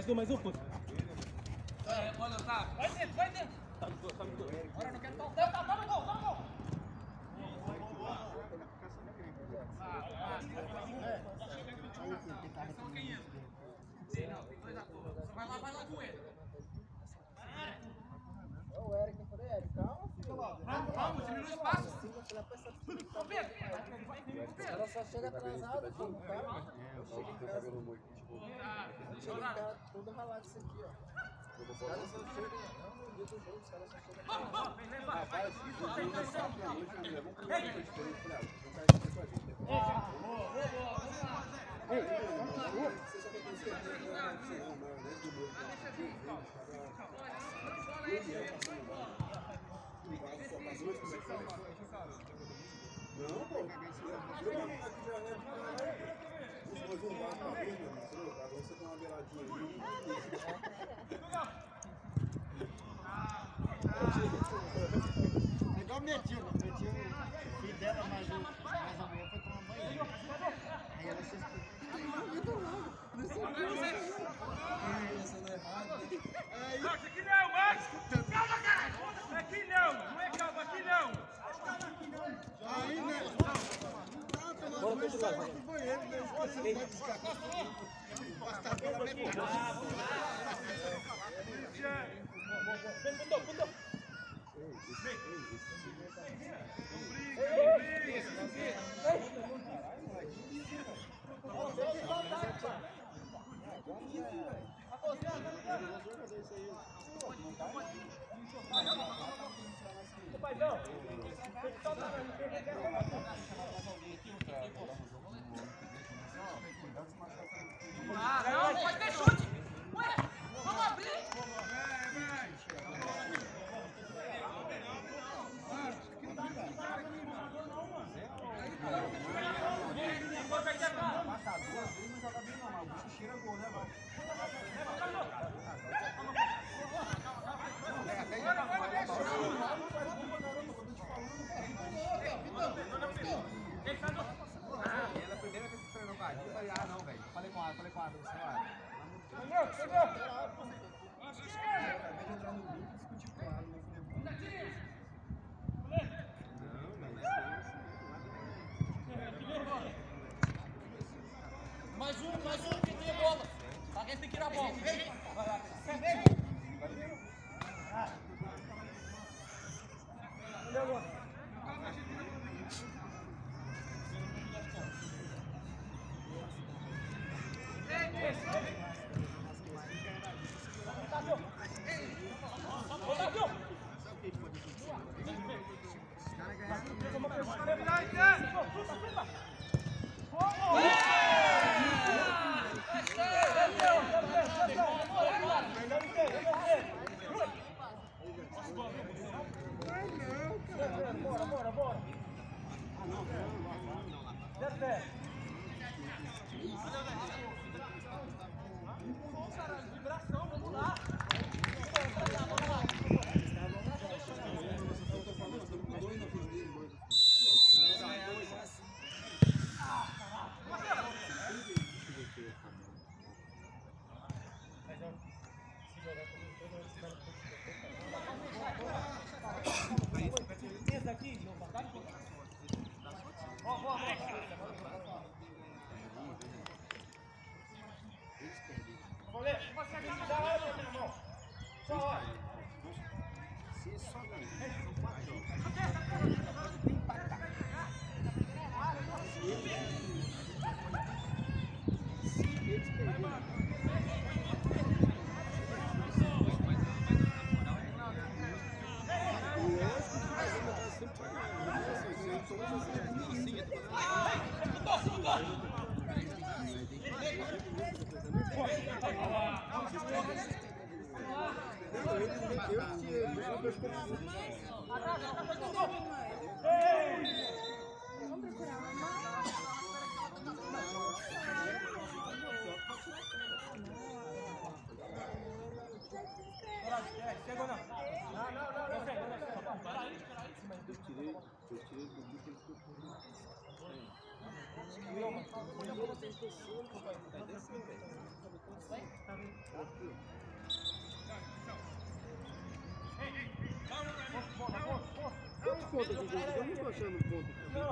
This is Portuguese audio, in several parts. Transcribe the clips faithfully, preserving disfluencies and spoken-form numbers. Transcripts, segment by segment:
Mais um, mais um, pô. É, olha, tá. Vai dentro, vai dentro. Tá no gol, tá no gol. Agora não quero dar. Tá, tá no gol, tá no gol. São quem entra? Tem, não, tem dois atores. Só vai lá, vai lá com ele. É o Eric, eu falei, Eric, calma, filho. Vamos, vamos, diminui o espaço. Ô, Pedro, Ela só chega atrasada, pô, no cara. Chega em casa. Chega em casa, todo ralado isso aqui, ó. Os caras só chegam, não, no dia do jogo, os caras só chegam. vamos, vamos, vem, vem, vai, vai. Não, pô. Depois um bar pra ver, meu irmão. Agora você tem uma beiradinha aí. É igual minha tia, né? Minha tia, o filho dela, mais, o, mais a mulher foi tomar banho. Aí ela se Não, aqui não, mas... Calma, cara! Aqui não, não é calma, aqui não. Aí, né? Bora continuar, vai. Fundou, fundou. Paizão, Ah, não, pode ter chute. Ué, vamos abrir. Mais um, mais um que tem a bola. Alguém tem que ir a bola. Vem. Vai lá. Vem. Bora, bora, bora. Vibração, vamos lá. Esse daqui, não vai dar. Ó, ó, ó. Olha, você aqui me dá hora, meu irmão. Só hora. Se só não. Se eles perderem. Chegou não. Não, não, não. Eu sei, eu sei. Eu tirei, eu tirei do bico ele ficou por Não, mas Quantos pontos aqui, gente? Eu não tô achando ponto.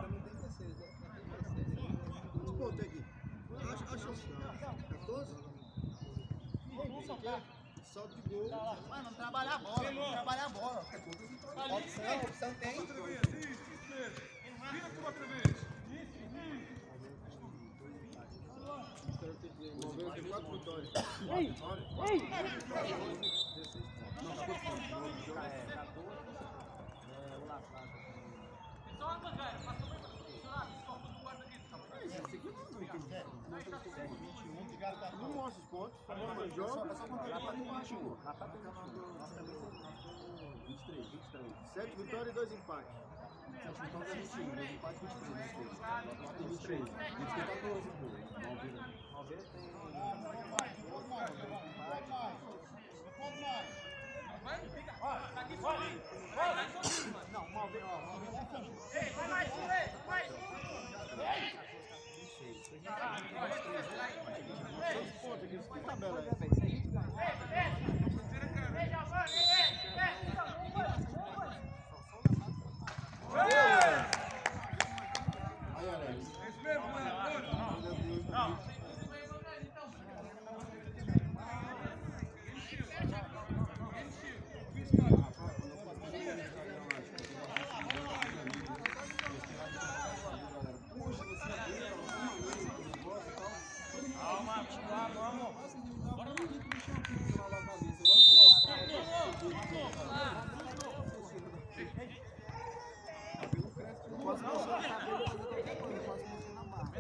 Quantos pontos aqui? Acho, acho quatorze? Salto de gol. Mano, não trabalha a bola, não trabalha a bola. Opção, opção tem. Outra vez, isso, isso mesmo. Vira com outra vez. noventa e quatro vitórias. Ei! Ei! Não, acabou de falar. Não mostra os pontos, só mostra os jogos. Só contar vinte e três, vinte e três. sete vitórias e dois empates. sete vitórias e vinte e um, dois empates e vinte e três. vinte e três. vinte e quatorze, pô. Malveira tem. Não, Malveira, ó. Ei, vai mais, vai mais! Quantos pontos aqui? Que tabela é essa? Aí, Alex. Esse mesmo, mano. Não. Calma, vamos! Posso mostrar a cabelo assim, qualquer coisa, posso mostrar na barra.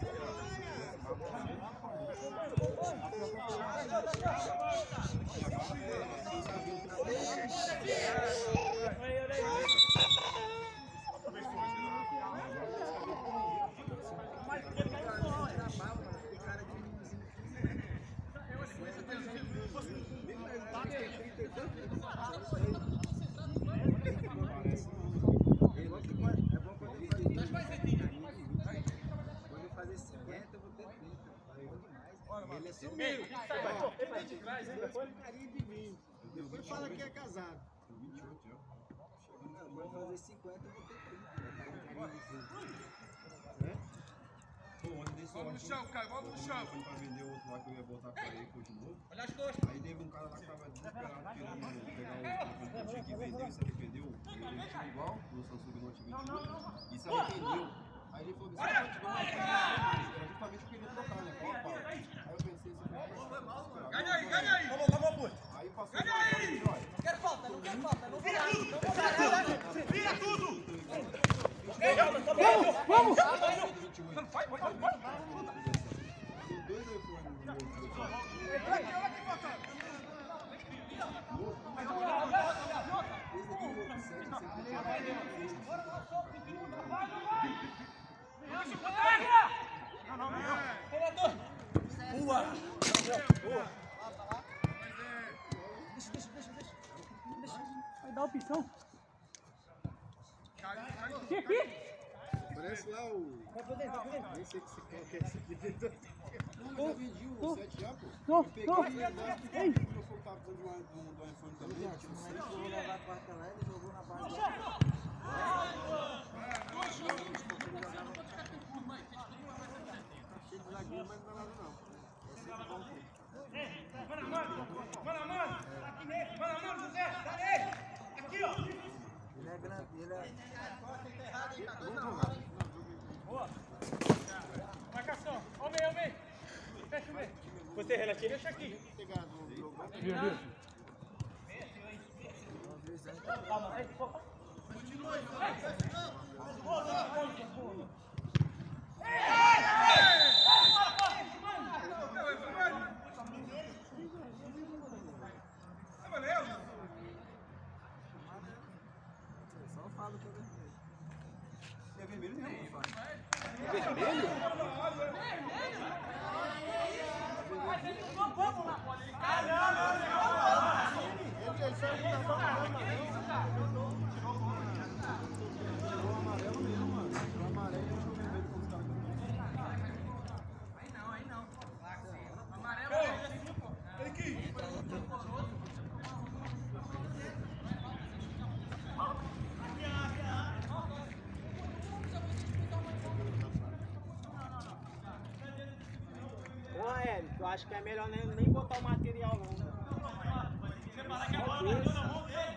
Quando eu fazer cinquenta, eu vou ter trinta. Ele é sumido. Ele de trás, hein? Carinha de mim. Depois fala que é casado. vinte e oito já. Quando eu fazer cinquenta, eu vou ter trinta. Pô, ontem desse Vamos no chão, Caio, vamos no chão. Fui pra vender outro lá que eu ia botar pra ele de novo. Olha as costas! Aí teve um cara lá que tava desesperado querendo pegar o telefone que eu tinha que vender, se arrependeu. Ele tinha igual no Samsung Note vinte e oito e se arrependeu. Aí ele falou, você pode tirar uma coisa mais. Era justamente o que ele ia trocar, né? Qual a pau? Aí eu pensei, você foi mal. Ganha aí, ganha aí. Vamos, vamos, puto! Aí passou. Ganha aí! Não quero falta, não quero falta, não quero falta. Vira tudo! Vamos! Vai, vai, vai, vai. Tem dois iPhones no meu. Boa! Boa! Deixa, deixa, deixa, deixa. Vai dar opção. Parece lá o... Nem sei que se qual que é esse aqui dentro. Não, mas eu vendi o sete já, pô. Eu peguei o negócio que o meu tava precisando de um iPhone também. Eu tive seis. Eu vou levar a quarta lá, ele jogou na base. Cheio de zagueiro, mas não dá nada não. É sempre bom, pô. Mano a mano! Mano a mano! Mano a mano, José! Dá nele! Aqui, ó! Ele é grande, ele é... Vamos jogar. Boa! Marcação! Ó o meio, ó o meio! Fecha o meio! Você, Renatinho, deixa aqui! Pegar no jogo. Viu, viu? Calma, vai, Continua! só falo que eu vermelho. É vermelho mesmo, pô. Vermelho? Vamos lá, pode ele cai! Ele já sabe que tá bom, tirou o amarelo mesmo, mano. Tirou o amarelo e deixou o vermelho com os caras. Aí não, aí não. Amarelo! acho que é melhor nem, nem botar o material não. Você fala que a bola bateu na mão dele.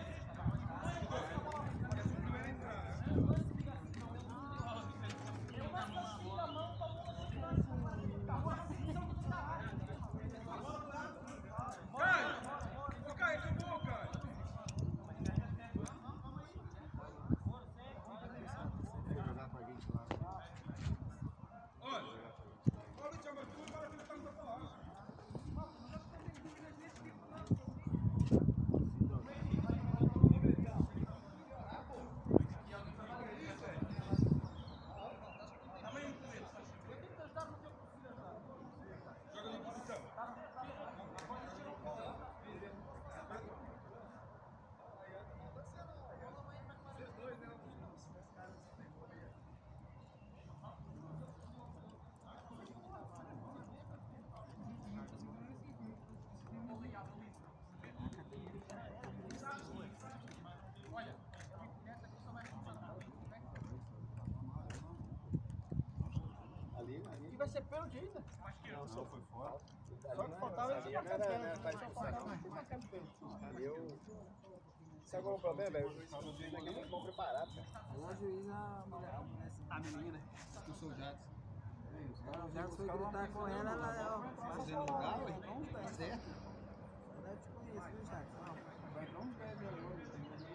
E vai ser pênalti ainda? Não, só foi fora. Só que faltava ele marcar pênalti. Só faltava ele marcar pênalti. Eu... Sabe qual é o problema, velho? O juiz tá aqui muito mal preparado, cara. Ela juiz a mulher. A menina, eu sou o Jadson. O Jackson foi gritar com ela, ela ó. Fazendo lugar, ué? Tá certo. Eu te conheço, viu, Jackson? Vai dar uns pés agora.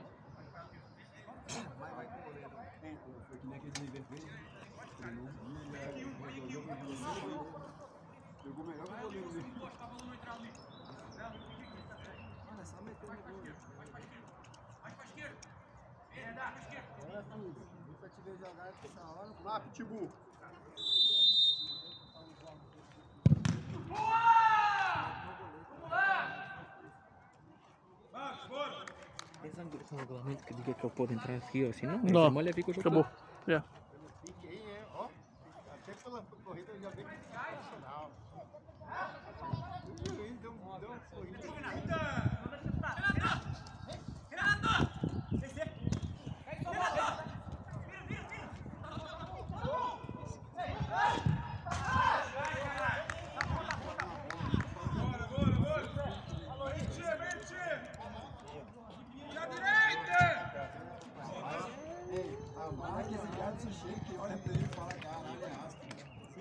Vai, vai com o goleiro. Foi que nem aquele nível verde. Treinou um dia, resolveu com o goleiro. Jogou melhor que o goleiro dele. Olha, só meteu no gol. Mais pra esquerda. É, dá, pra esquerda. Agora, filho, nunca te ver jogar essa hora. Lá, Pitbull. Boa! Vamos lá! Marcos, bora! Esse regulamento que diga que eu posso entrar assim, ó, assim não? Não. Olha, fica o jogo. Acabou. Já. Pique aí, é, ó. Até pela corrida já vem sensacional. O juiz deu um deu um corrida. Bora, bora, bora! Mente, mente! Na direita! A marca que esse Jadson chega, que olha pra ele e fala, caralho, é astro.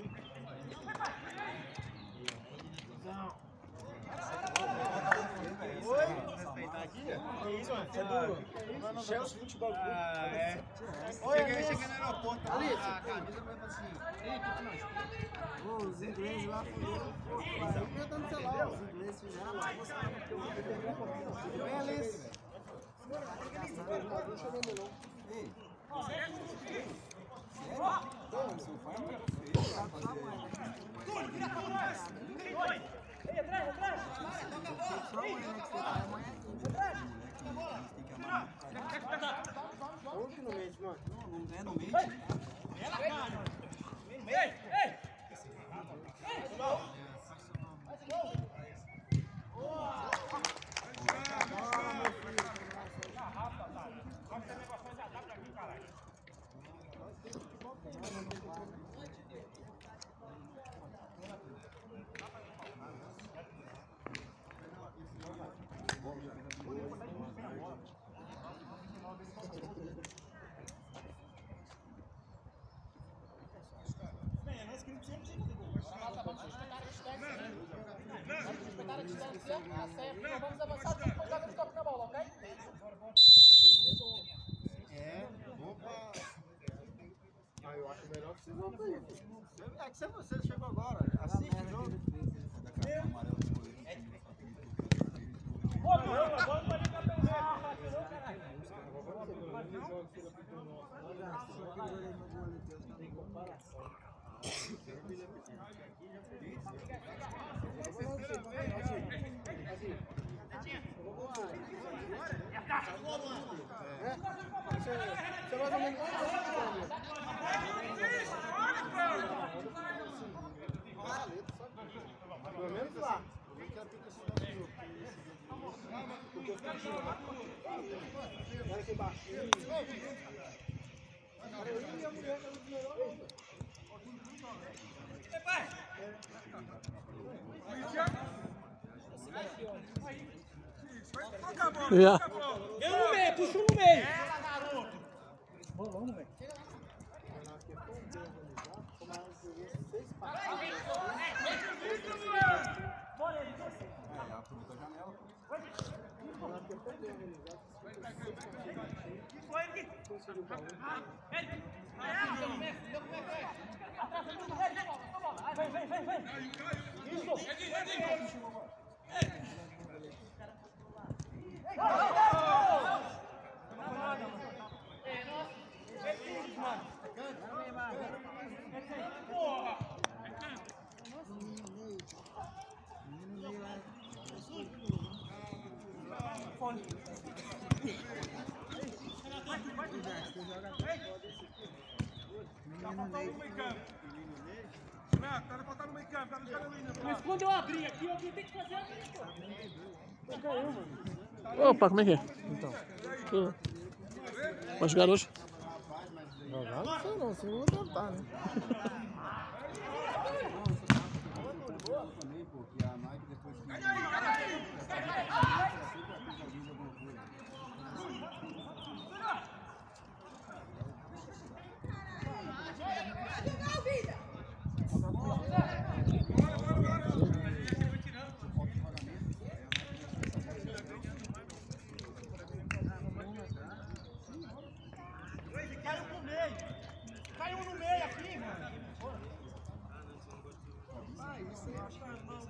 Oi? Respeitar aqui? Que isso, mano? Você é do Chelsea Futebol Clube. Ah, é. Chega, chega no aeroporto, ali, a camisa vai pra assim. Ei, que que nós? Ô, os ingleses lá foram. Aí eu tô no celular. Os ingleses fizeram a bagunça lá no campo. Vem, Alice. Onde no meio, mano? Não é no meio. Ei, ei! Vamos avançar depois jogar no toque na bola, ok? É, opa. Ah, eu acho melhor que vocês vão ter. É que você chegou agora. Assiste o jogo. Pô, não, a bola pode ficar pelo meio. Você mais ou menos. Pelo menos lá. Olha que baixinho. Vai! Yeah. Eu no meio, puxa no meio. Vamos, vamos, velho. Vem, vem, vem, vem. Isso. Mas quando eu abrir aqui, alguém tem que fazer a pista. Opa, como é que é? Então. Uh. Vai jogar hoje? Jogar não sei não, se eu vou tentar, né? Também, pô, que a Nike depois que... Caiu pro meio. Caiu no meio aqui, mano. Ah, isso eu acho que é bom.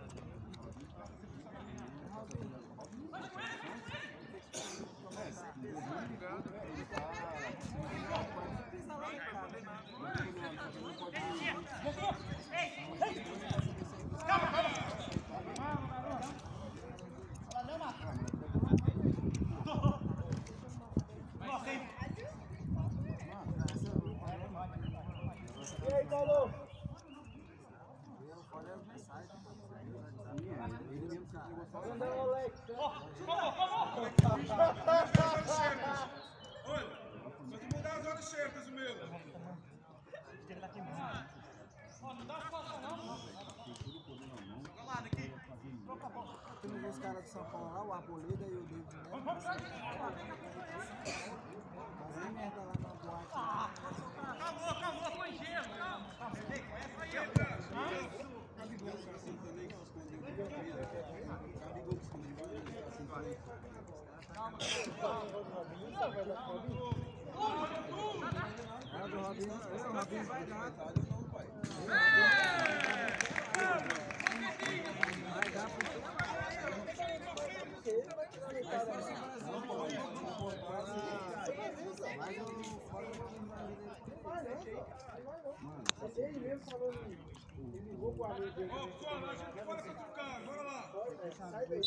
E aí, Paulo? Manda o Alex. Olha, só te mudar as horas certas, o meu. Tem os caras de São Paulo lá, o Arboleda e o David Neto. Fazer merda lá na boate. Acabou, acabou, foi gelo. Calma, essa aí, ó. Ah, do Robinho, o Robinho vai dar. Vai dar pro... Mas eu fora do time vai ver. Ele mesmo falou, ele ligou pro amigo dele. Ó, só, nós vamos fora com o cara, bora lá. Sai daí,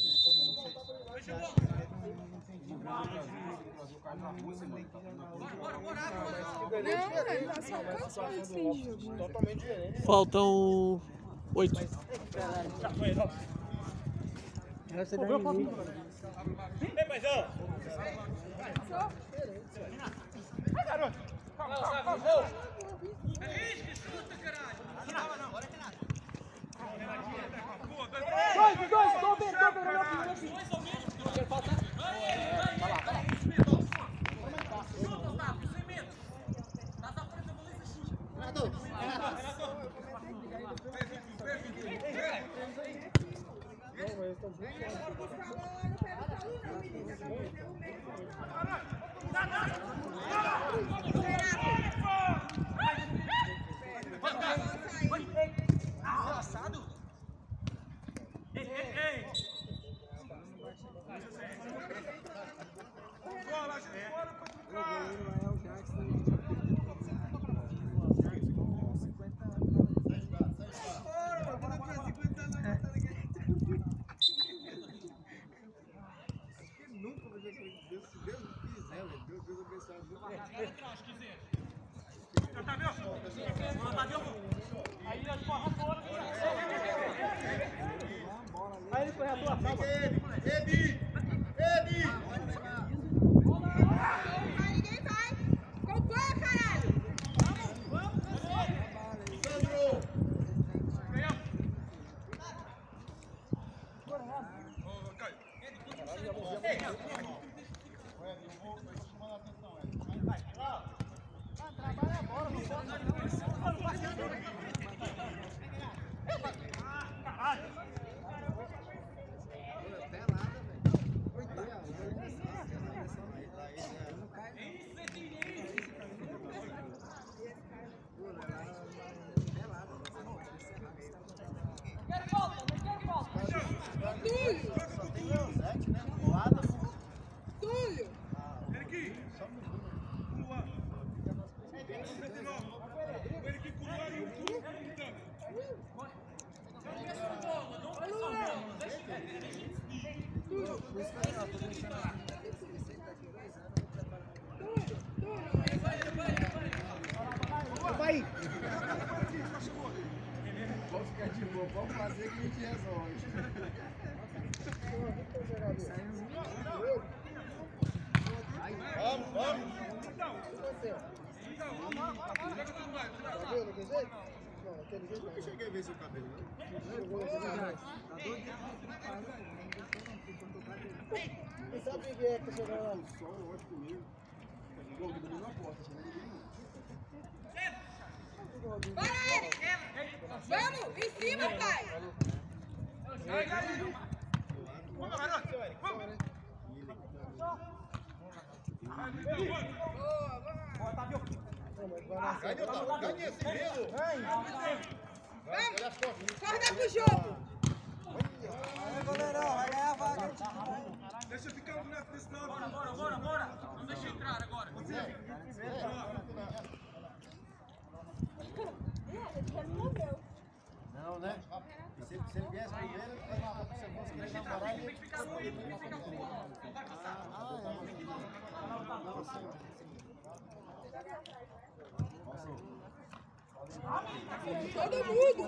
Não, ele tá só cansado esse jogo. totalmente diferente. Faltam oito. Já foi, não. Essa daí Vem, paizão. Vai, garoto. Calma, calma, calma. Dois, dois, tô bem, tô bem, meu filho. Quer faltar? Vai lá, vai lá. Chuta, Otávio, sem medo. Dá pra frente, eu vou ler esse chute. Renato, Renato. Engraçado. Ei, ei, ei. Bola, gente, bora pra trocar. é o Jackson. Nunca vai ver Deus, se Deus quiser, Deus, Deus abençoe. Aí nós corremos fora. Aí ele foi a tua salva. Ebi! Ebi! Ninguém vai. Acompanha, caralho. Sandro! Trabalha a bola, não pode. Vai! Vamos ficar de boa, vamos fazer que a gente resolve. Vamos, vamos. Eu nunca cheguei a ver seu cabelo, não. Você sabe quem é que chegou lá? Só o ótimo comigo. Igual que dominou a porta, chegou ninguém não. Bora, Eric! Vamos! Em cima, pai! Sai daí! Vamos, garoto! Vamos! Boa, boa! Ganha, Otávio, ganha esse mesmo. Vamos! Corda pro jogo! Aí, goleirão, vai ganhar a vaga. Deixa eu ficar um boneco desse lado. Bora, bora, bora, bora! Não deixa entrar agora. Não, né? Se, se ele viesse primeiro, se fosse querer namorar, ele ia ficar com ele. Todo mundo!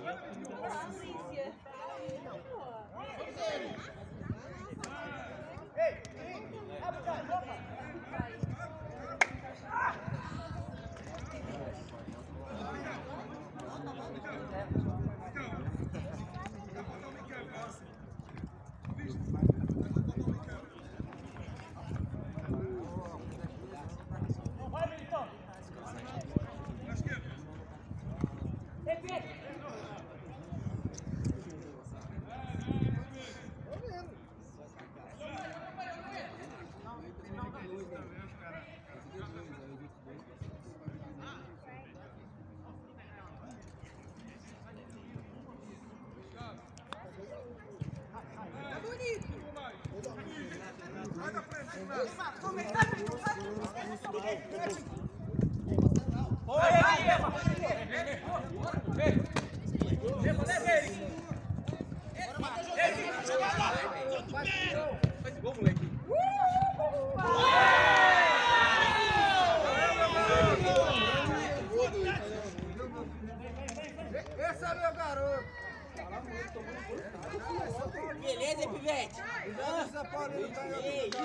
Esse é meu garoto. Beleza, Pivete? O São Paulo não tá jogando.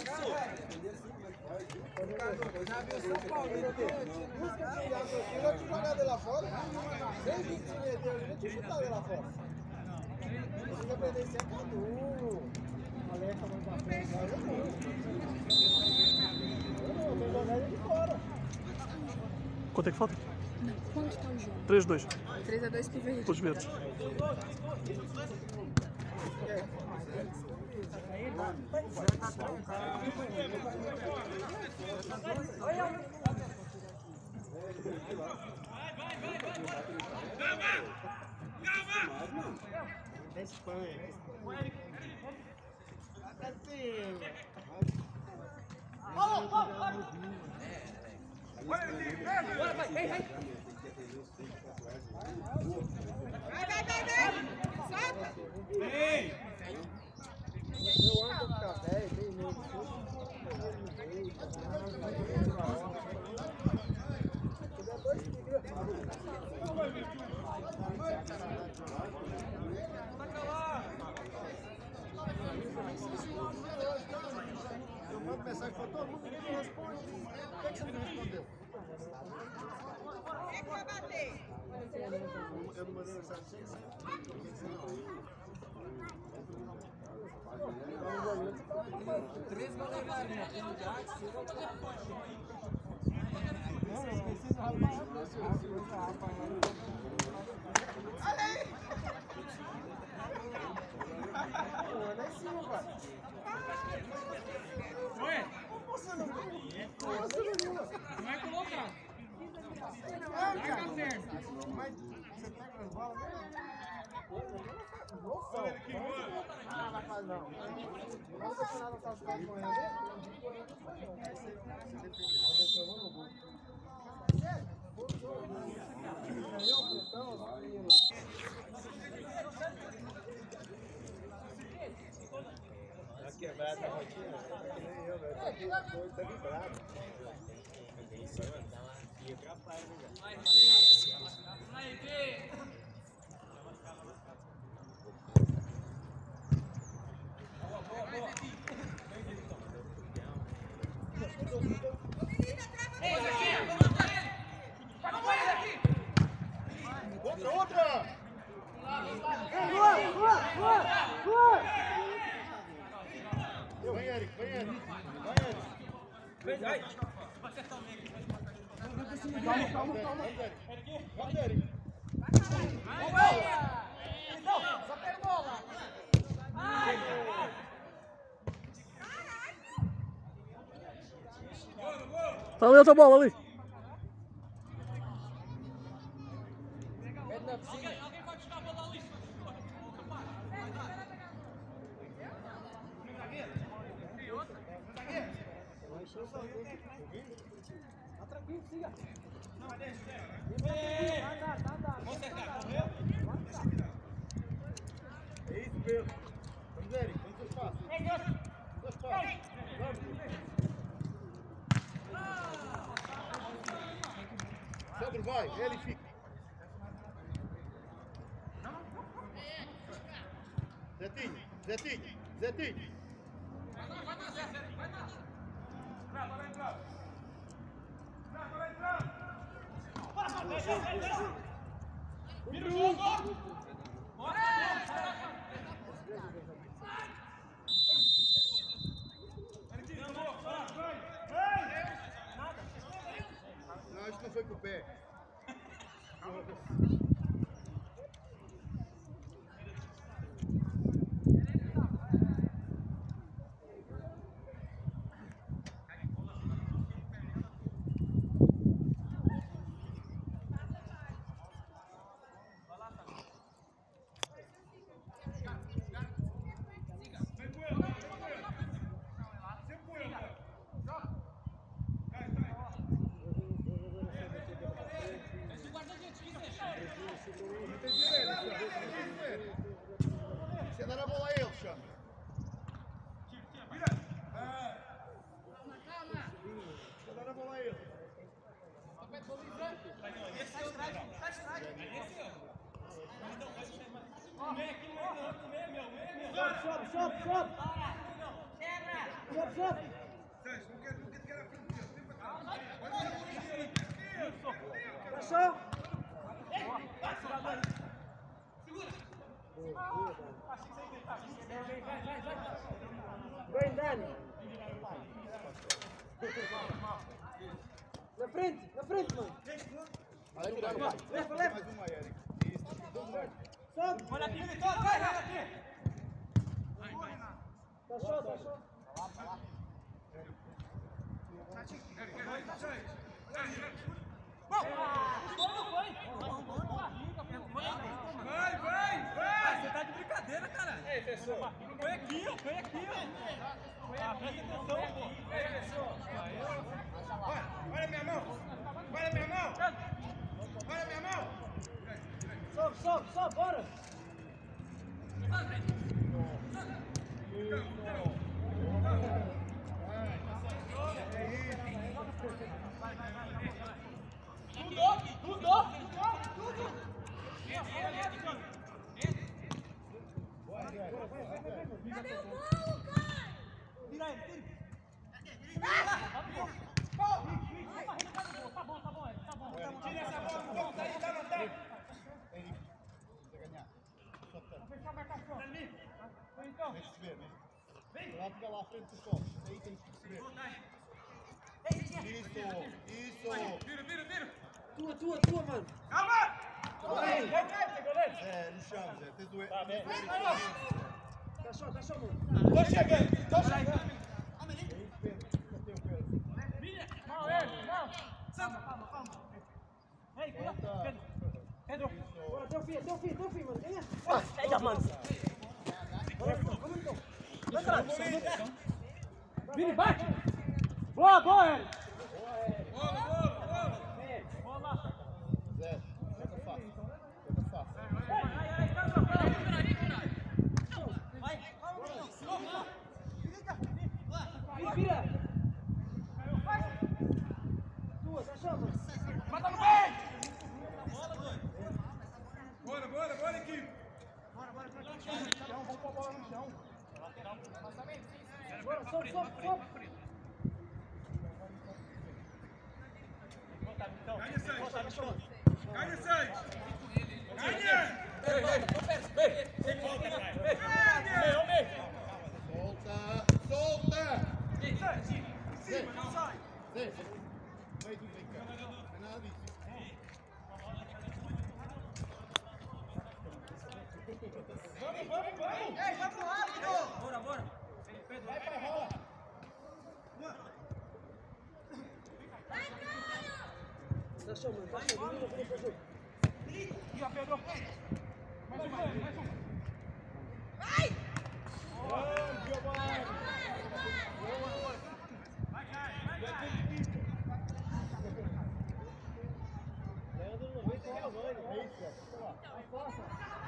Já viu o São Paulo? Eu vou te jogar dele lá fora. Sem vinte e meio dele, eu vou te chutar dele lá fora. Você vai perder esse acabou. Alerta mais pra frente. Eu não. Eu não, eu vou jogar ele de fora. Quanto é que falta? Não, quanto tá o jogo? três a dois. três a dois pro Verde. Todos verdes. É Espanha. Bora, vai, vem, vem! Vai, vai, vai, vai! Solta! Ei! Eu amo com café, tem medo. Eu mando mensagem para todo mundo e não responde. Por que você não respondeu? Quem é que vai bater? Eu não mandei mensagem para você. Três goleiros lá, né? Tem um grátis, e outro lá. Olha aí! Pô, lá em cima, pai. Oi? Como você não viu? Como você não viu? Vai colocar. Ah, cara. Mas você pega as bolas mesmo? Nossa, ah, não faz não. Vamos continuar nossas casas com ela. Tá quebrada a rotina, tá que nem eu, velho. Tá doido, tá vibrado. E atrapalha, né, Outra, outra! Vem, Eric, vem, Eric. Vai, Eric. Vem, vai. Calma, calma, calma. Vamos, Eric. Só pega bola! Tá ali outra bola ali. Alguém pode tirar a bola ali? Tá tranquilo, siga. É isso mesmo. Vamos, Eric. Vamos pro espaço. Pro espaço. Vamos. Sandro, vai. Ele fica. Zetinho, Zetinho, Zetinho. Vai lá, vai lá, Zé, vai lá. Vai, vai entrar. Vai, vai entrar. Passa, deixa, deixa. Vira o jogo. Bora. Não, isso não foi com o pé. Você dá a bola a ele, chama. Você dá a bola a ele. Sobe, sobe, sobe! Sobe, sobe! Passou! Vem, Dani! Na frente, na frente, mano! Vai tirando, pai. Leva, leva! Mais uma, Eric. Isso, tudo certo. Sobe! Olha aqui, Vitor, vai, vai aqui. Passou, passou! Vai, vai, vai! Você tá de brincadeira, cara! Ei, pessoal! Põe aqui, ó! Põe aqui, ó! Põe aqui, atenção, pô! Ei, pessoal! Olha, olha minha mão! Olha minha mão! Olha minha mão! Sobe, sobe, sobe, bora! Tudo, tudo, tudo! Cadê o bolo, cara? Tira ele, tira! Tá bom, tá bom, tá bom. Tira essa bola do ponto aí, tá no tempo! Henrique, você ganhar. Só tanto. Vou fechar a marcação. então. Deixa eu ver, né? Lá fica lá à frente do sol. Aí tem que subir. Isso, isso. Vira, vira, vira. Tua, tua, tua, mano. Calma! Aí. Vai, vai, goleiro. É, ele chama, Zé. Tem doer. Tá bem. Tá só, tá só, mano. Tô chegando, tô chegando. Não, é, não. Calma, calma, calma. Ei, cuidado. Pedro. Pedro. Bora, deu fim, deu fim, deu fim, mano. Ganha. Pega, mano. Vamos então, vamos então. Vai atrás. Vini, bate. Boa, boa, Hélio. Boa, boa, boa. Boa lá. Zé, fica fácil. Fica fácil. Vai, vai, vai. Vai, vira, vira. Tua, tá só, mano. Mata no meio. Bora, bora, bora, equipe. Bora, bora, bora. Chão, vamos pôr a bola no chão. Bora, sobe, sobe, sobe. Ganha seis. Ganha seis. Ganha. Ei, ei, ei. Sem volta, vai. Ganha. Solta, solta. Zé, não sai. Zé, meio do vem cá. Não é nada disso. Vamos, vamos, vamos. Ei, vai pro lado. Bora, bora. Pedro, vai pra rola. Tá só, mano. Tá só, vamos, vamos, vamos. Ih, ó, Pedro. Mais uma, mais uma. Vai, Giovanni. Vai, cai, vai, cai. Leandro não vem com ela, não. É isso, Zé. Vai, força.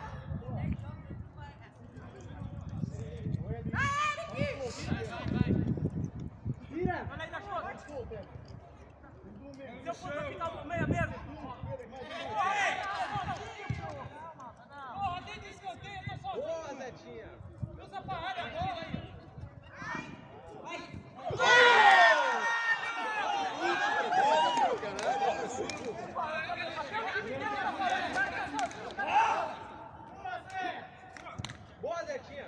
Vira. Olha aí da chota. Solta. Seu ponto aqui tá no meio mesmo. Porra, tem de escanteio, eu tô sozinho. Boa, Zetinha. Usa pra área a bola aí. Vai. Boa, Zetinha.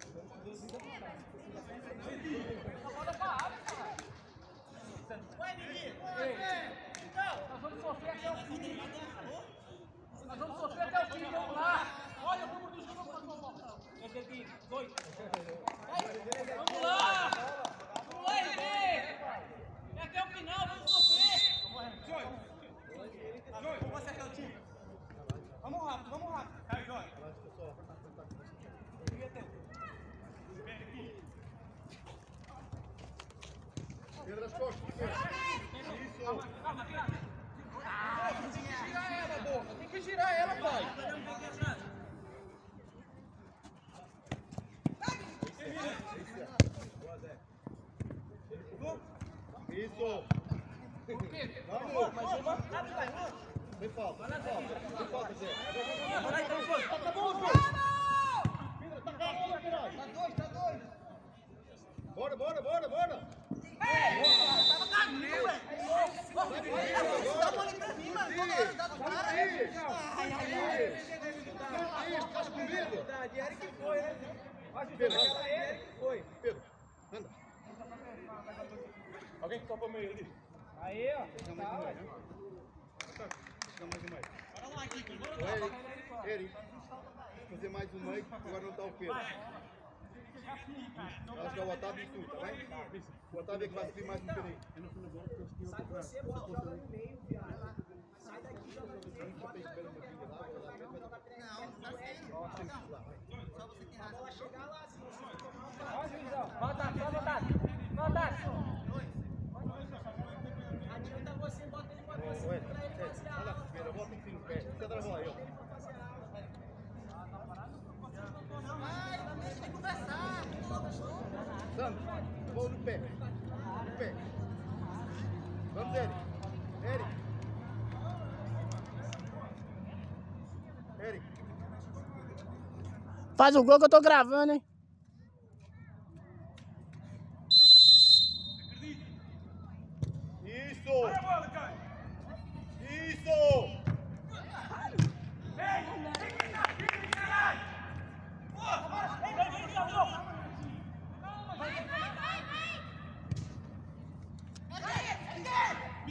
Nós vamos sofrer até o fim. Nós vamos sofrer até o fim, vamos lá. Olha o número do jogo para o botão. É de dois. Vamos lá. Vamos lá, Renê. É até o final, vamos sofrer. Joy. Joy, vamos acertar o time. Vamos rápido, vamos rápido. Cai, Joy. Pedro as costas. Isso. Calma, calma. Tem que girar ela, boca. Tem que girar ela, pai. Isso. Vamos. Mais uma. Vem falta. Vem falta. Vem falta, Zé. Vai lá, então, foi. Tá bom, Zé. Pedro, tá com a bola, caralho. Tá dois, tá dois. Bora, bora, bora, bora. Tava caminho, ué. Dá a bola pra mim, mano. Toda hora dá do cara. Ai, ai, ai. Fica com medo. Eric foi, né? Pedro, Eric foi. Pedro, anda. Alguém que topa o meio ali. Aí, ó. Chega mais um mais, né? Chega mais um mais. Bora lá, Kiko. Bora Ô, Eric, Eric, fazer mais um mais, agora não tá o Pedro. Acho que é o Otávio e tu, tá bem? O Otávio é que vai subir mais um Pedro aí. Sai você, bota, joga no meio, viado. Sai daqui, joga no meio. Não, tá certo. Só você tem razão. A bola chegar lá, se você tomar uma. Ó, juizão. Volta, só voltar. Volta. Adianta você, bota ele pra você, Ué, pra ele fazer a olha, aula. Pedro, bota em cima, pé. Você tá na bola aí, ó. Tem que conversar. Sandro, vou no pé. No pé. Vamos, Eric. Eric. Eric. Faz o gol que eu tô gravando, hein? Isso! Vai a bola, Caio. Isso! Ei, vem cá, vem cá, caralho. Porra, vem, vem, vem, vem.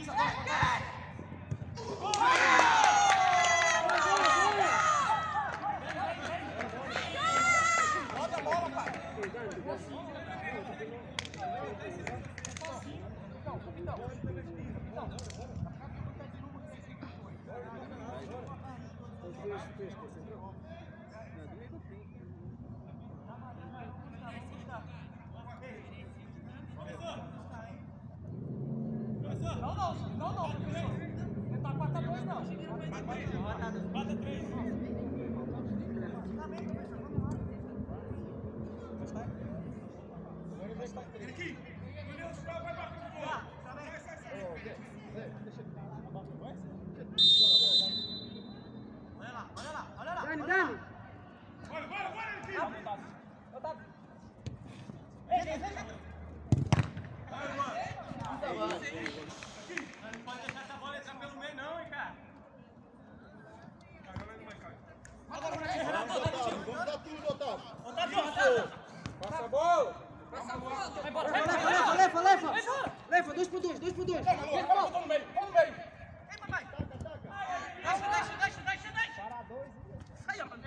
Não, não, não, não, professor. Não tá quatro a dois, não. quatro a três. Aqui. Olha lá, olha lá, olha lá. Dani, Dani. Bora, bora, bora, Otávio. Otávio. Ei, ei, ei. Vai, mano. Não pode deixar essa bola entrar pelo meio, não, hein, cara. Vamos dar tudo, Otávio. Otávio, Otávio. Passa a bola. Passa a bola. Vai embora. Lefa, lefa, lefa, lefa. Lefa, dois por dois, dois por dois. Vamos no meio, vamos no meio. Ei, papai. Deixa, deixa, deixa, deixa, deixa. Para dois. Sai, ó.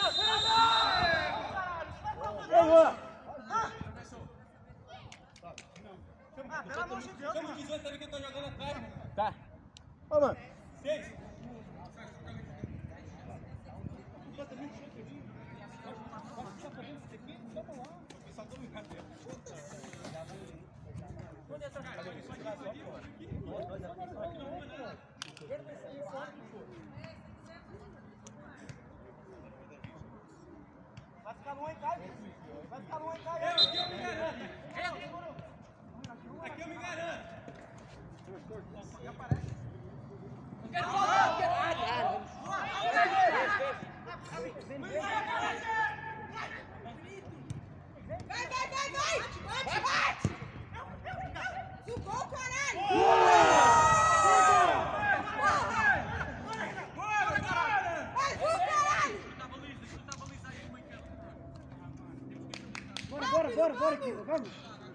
Ah, pelo amor de Deus, mano. dezoito, sabe que eu tô jogando atrás, mano. Tá. Ô, mano. seis. Vai ficar no encaixe. Vai ficar no encaixe. Eu, aqui eu me garanto. Aqui eu me garanto. Eu quero voltar. Eu quero... Vai, vai, vai, vai! Bate, bate! Sugou, caralho! Vai, Ju, caralho! Bora, bora, bora, bora, aqui, vamos.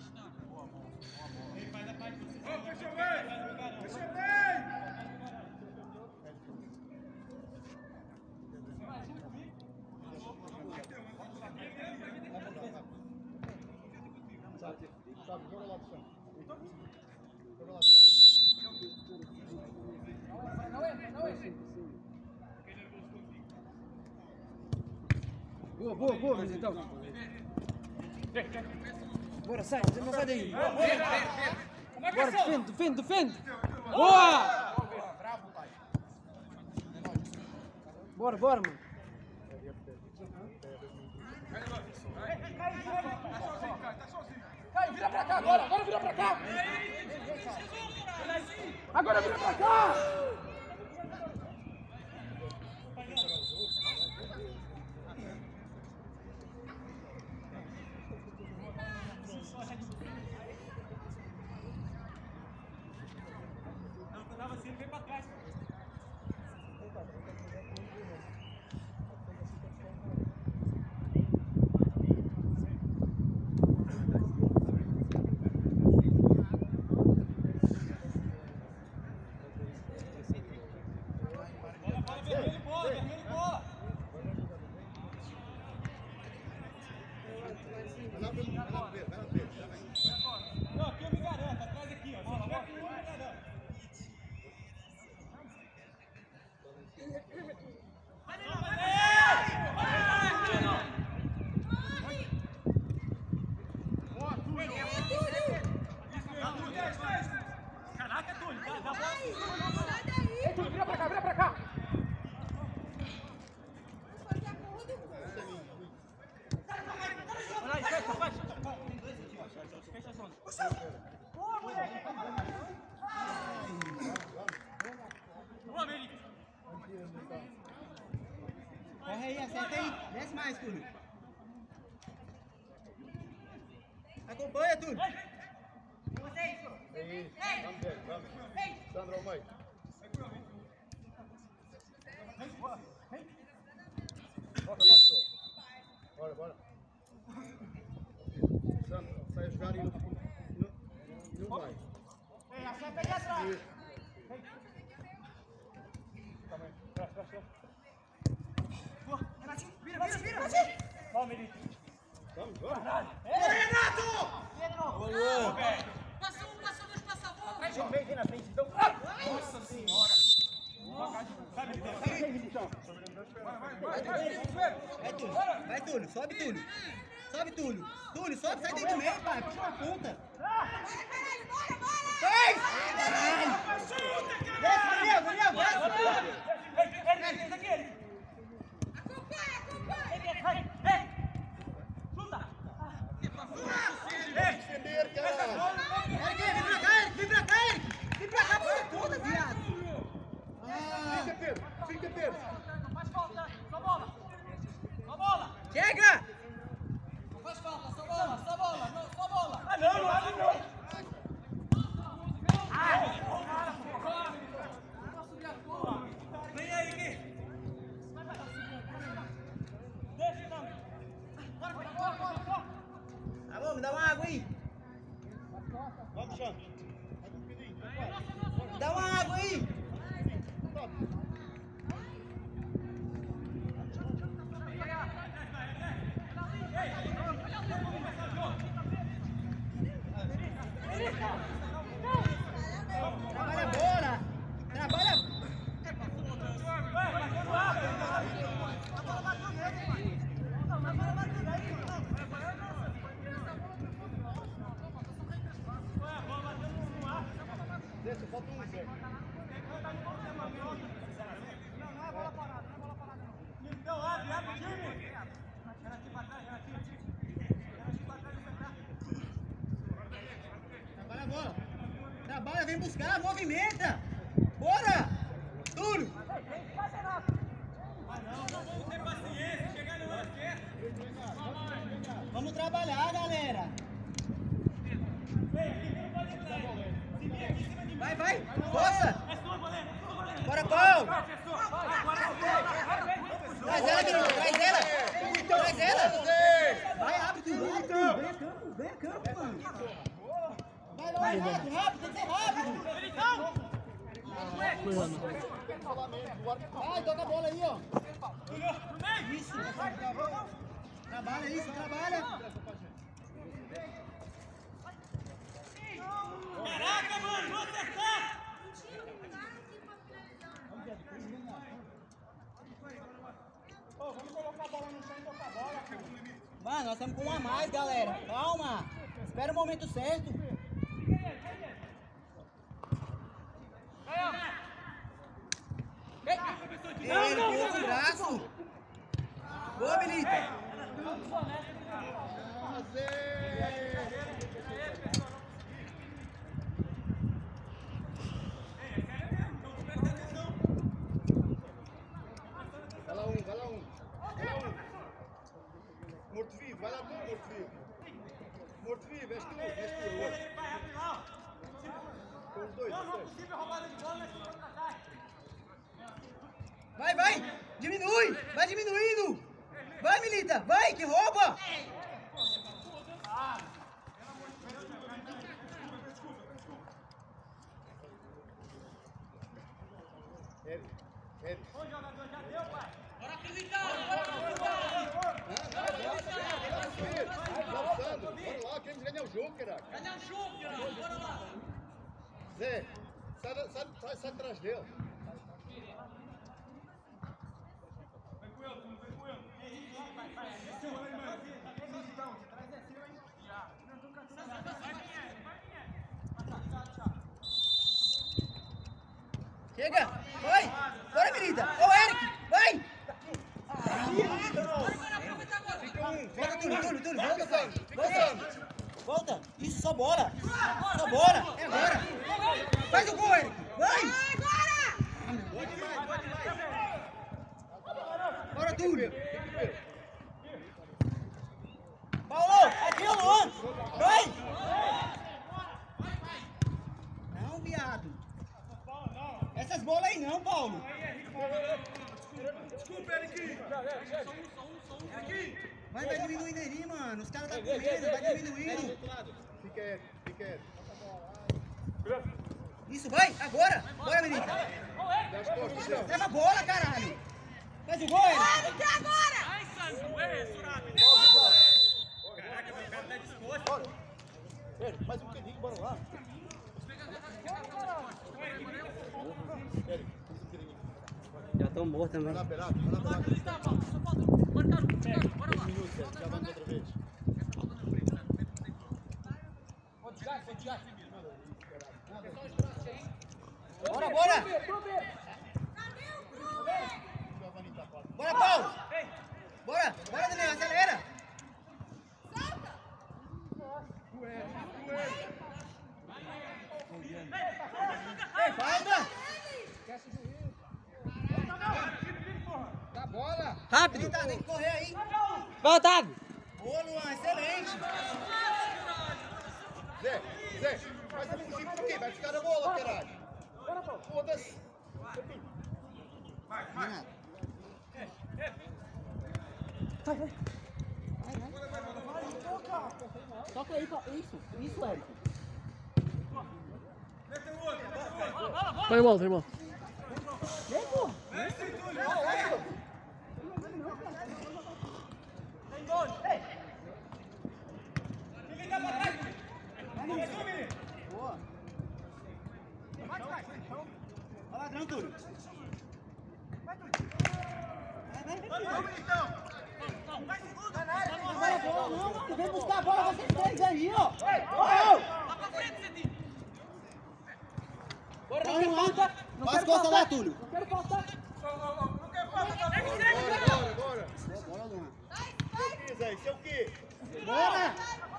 Deixa eu ver! Deixa eu ver! Sabe, sabe, joga lá do chão. Joga lá do chão. Não entra, não entra. Boa, boa, boa, mas então. Bora, sai, você não sai daí. Bora, defende, defende, defende. Boa! Bora, bora, mano. Caio, vira pra cá agora, agora vira pra cá! Agora vira pra cá! Não, eu tava assim, ele veio pra trás. Não, aqui eu me garanto, atrás aqui, ó. Só aqui eu me garanto. Caraca, Túlio, dá, dá bola. Sai daí! Ei, Túlio, vira pra cá, vira pra cá. Vou fazer a porra do cu. Olha aí, fecha, fecha. Tem dois aqui, ó. Fecha a zona. Boa, moleque. Boa, Merica. Corre aí, acerta aí. Desce mais, Túlio. Acompanha, Túlio. É isso. Vamos ver, vamos. Sandra, mãe. Bora, bora. Bora, bora. Sandra, sai jogar e não, não, não vai. Ei, acerta aí atrás. Isso. Vira, vira, vira! Vamos, Milito! Vamos, vamos! Bora, Renato! Boa! Passa um, passa dois, passa a bola! Vem, vem, vem na frente, então! Nossa senhora! Vai, Militão! Vai, Túlio! Vai, Túlio! Sobe, Túlio! Sobe, Túlio! Túlio, sobe, sai daí do meio, pai! Puxa uma ponta! Bora, caralho, bora, bora! Vai! Caralho! Desce, Daniel, Daniel, desce! Acompanha, acompanha! Defender, caralho. Eric, vem pra cá, Eric! Vem pra cá, Eric! Vem pra cá, porra toda, viado! Fica, Pedro. Fica, Pedro. Faz falta, só bola! Só bola! Chega! Não faz falta, só bola, só bola, não, só bola! Ah, não, não, não! Vem aí, Gui! Deixa, não! Bora, bora, bora, bora! Tá bom, me dá uma água aí! Vamos, Xande. Me dá uma água aí! Trabalha a bola! Trabalha! Desce, falta um, Zé. Então, abre, abre o time! Renatinho pra trás, Renatinho! Renatinho pra trás, pra trás! Trabalha a bola! Trabalha, vem buscar, movimenta! Bora! Túlio! Vamos trabalhar, galera! Vai, vai! Força! Bora, Paulo! Traz ela, Guilherme! Traz ela! Traz ela! Vai, abre tudo! Vai, tudo! Vem a campo! Vem a campo, mano! Vai, vai, rápido! Rápido! Tem que ser rápido! Vai, toca a bola aí, ó! Isso! Trabalha isso, trabalha! Caraca, mano, vou acertar! Vamos colocar a bola no chão e tocar a bola, filho. Mano, nós estamos com um a mais, galera. Calma. Espera o momento certo. Ele pulou com o braço. Boa, Milita. Vai lá um, vai lá um. Vai lá um. Morto-vivo, vai lá tu, morto-vivo. Morto-vivo, és tu, és tu. Vai, abre lá! Com os dois, Não, os não é dois. possível roubada de bola, nesse contra-ataque! Vai, vai. Diminui. Vai diminuindo. Vai, Milita. Vai, que rouba. Eric, Eric. Ô, jogador, já deu, pai! Bora, Militão! Bora, Avançando, bora lá, queremos ganhar o jogo, caralho. ganhar o jogo, caralho! Bora lá! Zé, sai, sai, sai, sai atrás dele. Chega. Vai. Bora, Milita. Ô, Eric. Vai. Fica um, Volta, fica Túlio, um. Túlio, Túlio. Fica Volta, pai. Sandro, fica Volta. Sandro. Volta. Isso, só bola. Só bola. É agora. Faz o gol, Eric. Vai. Agora! Pode mais, pode mais. Bora, Túlio. Fica Pedro. Paulo, aqui, ó, Luan. Vai. Não, viado. Essas bolas aí não, Paulo. Desculpa, Eric! Vai, vai diminuindo aí, mano. Os caras tá correndo, vai diminuindo. Fica Eric, fica Eric. Isso, vai, agora. Bora, menina. Leva a bola, caralho. Faz o gol, ele. Bora, que agora! Vai, Sandro! Ei, Surabi! Caraca, meu cara tá disposto! Mais um bocadinho, bora lá. Já tô morto também. Vai lá, Berato, vai lá, Berato. Bora lá! Já vamos outra vez. Bora, bora. Bora, Paulo. Bora, bora, Daniel, acelera. Ei, falta. Dá bola. Rápido. Tem que correr aí. Vai, Otávio! Boa, Luan, excelente. Zé, Zé, mas você não por quê? Vai ficar na bola, caralho. Foda-se. Renato. Vai, vai. Vai, vai. Toca aí, isso. Isso, Érico. Põe a bola, põe a bola. Vem, pô. Tem dois! Ele tá pra trás! Boa. Vai lá, Túlio. Vai, vai, vai. então! Vai, bola, não, mano. Vem buscar a bola, vocês dois aí, ó. Ó, Lá pra frente, Cedinho! bora, não quero falta. Não quero falta lá, Túlio. Não quero falta. Não quer falar, tá bom? Bora, bora. Bora, Luan. Isso, Zé, isso é o quê? Bora.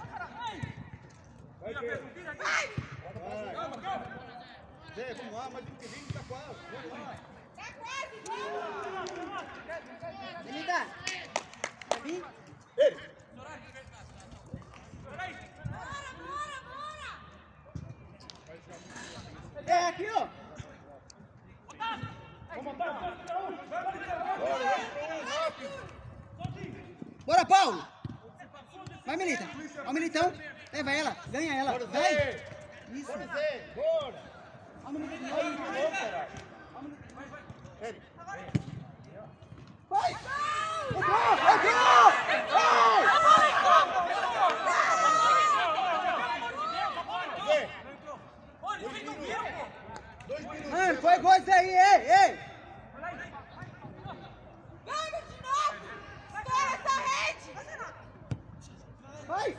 Vai, Zé. Vai! Calma, calma! Zé, vamos lá, mais um bocadinho, tá quase. Vamos lá. Tá quase! Benita. Vai vir? Ei! Bora, bora, bora! É aqui, ó. Bora, Paulo. Vai, Milita. Ó, o Militão. Leva ela. Ganha ela. Bora, Vai. Zé! Isso. Bora, Zé! Bora! Ó, o Milita de Aí, novo. vamos, caralho. Ei, Vai. Entrou. Entrou. Zé! Olha, vocês não viram, pô! Dois minutos. Mano, foi gol isso aí. Ei, ei. Vamos de novo! Estoura essa rede! Vai.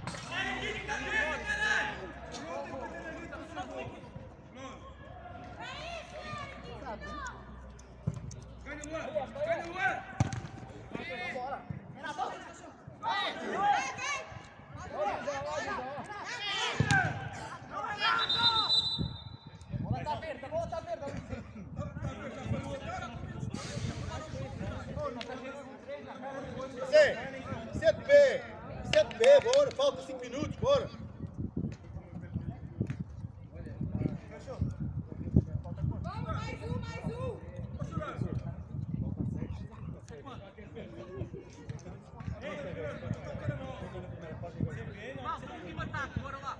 Bola tá verde, a bola tá verde. Zé! Isso é de pé! Isso é de pé, bora! Falta cinco minutos, bora! Vamos, mais um, mais um! Mal, vamos aqui matar, bora lá!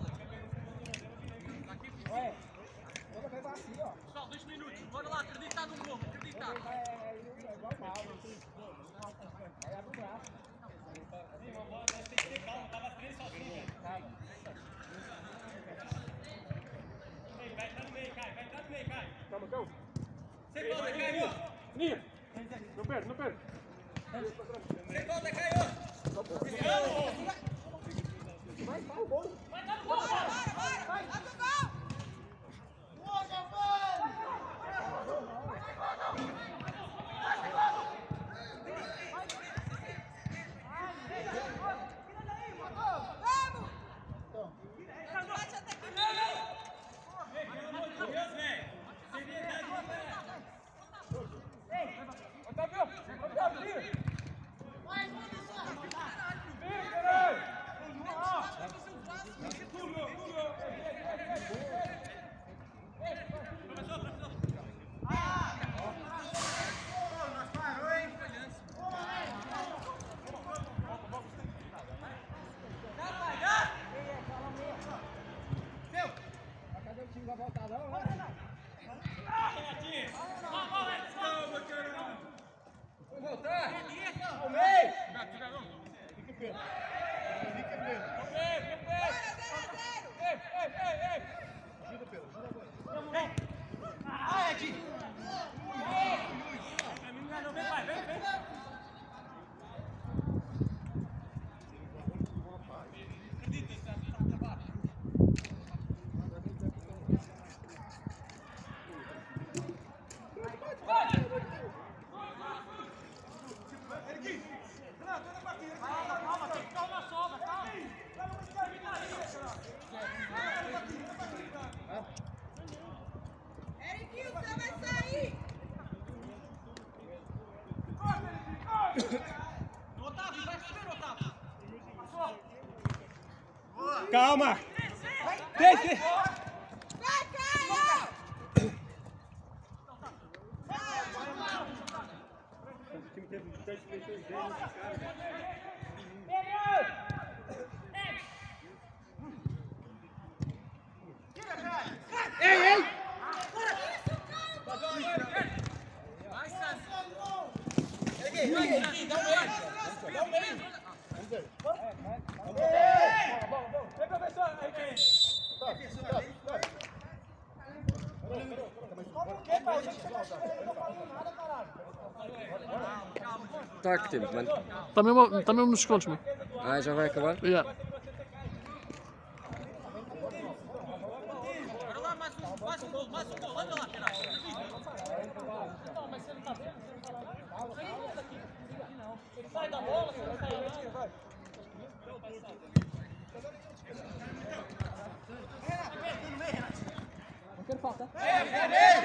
Ué, toda vez vai assim, ó. Pessoal, dois minutos, bora lá, acreditar no gol, acreditar! É igual mal. Aí abre o braço. Vai entrar no meio, Caio, vai entrar no meio, Caio! Calma, calma! Você volta, Caio! Ninha! Não perde, não perde! Você volta, Caio! Vai, vai o gol. Vai dar no gol! Bora, bora! Vai pro gol! Vamos! Bate até aqui! Meu Deus, velho! Seriedade, velho! Otávio! Otávio, tira! Mais uma na sua! Vem, caralho! Vai fazer um passo! Eriquinho, você vai sair! Otávio, vai subir, Otávio! Passou! Calma! Deixa! Vai, Caio! Ei, ei! Vai, Santos! Vai, Santos! Dá um meio! Dá um meio! Vem, professor! Tá que tempo, mano? Está mesmo, tá mesmo nos segundos, mano. Ah, já vai acabar? Yeah. Bora lá, mais um, mais um gol, mais um gol. Anda lá, Renato. Ele sai da bola, você não sai andando. Não quero faltar. É, é, é!